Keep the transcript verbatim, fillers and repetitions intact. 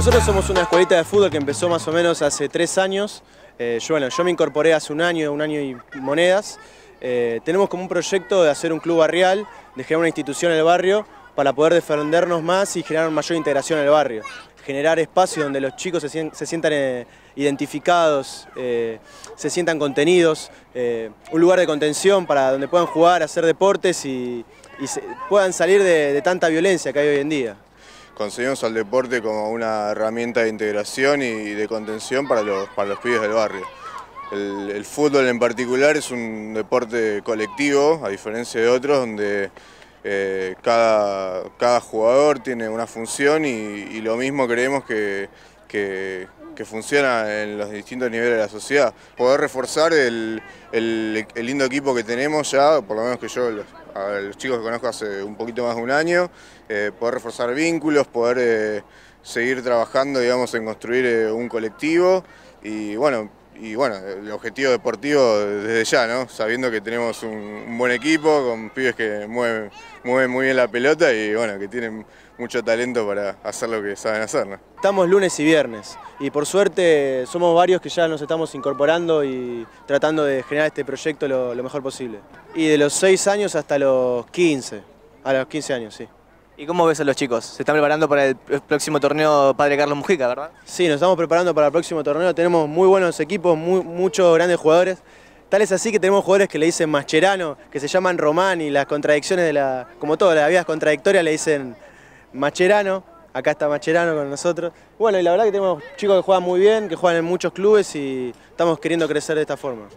Nosotros somos una escuelita de fútbol que empezó más o menos hace tres años. Eh, yo, bueno, yo me incorporé hace un año, un año y monedas. Eh, tenemos como un proyecto de hacer un club barrial, de generar una institución en el barrio para poder defendernos más y generar mayor integración en el barrio. Generar espacios donde los chicos se, se sientan eh, identificados, eh, se sientan contenidos, eh, un lugar de contención para donde puedan jugar, hacer deportes y, y se, puedan salir de, de tanta violencia que hay hoy en día. Concebimos al deporte como una herramienta de integración y de contención para los, para los pibes del barrio. El, el fútbol en particular es un deporte colectivo, a diferencia de otros, donde eh, cada, cada jugador tiene una función y, y lo mismo creemos que, que, que funciona en los distintos niveles de la sociedad. Poder reforzar el, el, el lindo equipo que tenemos ya, por lo menos que yo, los, a los chicos que conozco hace un poquito más de un año, eh, poder reforzar vínculos, poder eh, seguir trabajando, digamos, en construir eh, un colectivo y bueno, y bueno, el objetivo deportivo desde ya, ¿no? Sabiendo que tenemos un, un buen equipo, con pibes que mueven, mueven muy bien la pelota y bueno, que tienen mucho talento para hacer lo que saben hacer, ¿no? Estamos lunes y viernes y por suerte somos varios que ya nos estamos incorporando y tratando de generar este proyecto lo, lo mejor posible. Y de los seis años hasta los quince, a los quince años, sí. ¿Y cómo ves a los chicos? Se están preparando para el próximo torneo Padre Carlos Mujica, ¿verdad? Sí, nos estamos preparando para el próximo torneo. Tenemos muy buenos equipos, muy, muchos grandes jugadores. Tal es así que tenemos jugadores que le dicen Mascherano, que se llaman Román y las contradicciones de la... Como todo, las vías contradictorias le dicen Mascherano. Acá está Mascherano con nosotros. Bueno, y la verdad que tenemos chicos que juegan muy bien, que juegan en muchos clubes y estamos queriendo crecer de esta forma.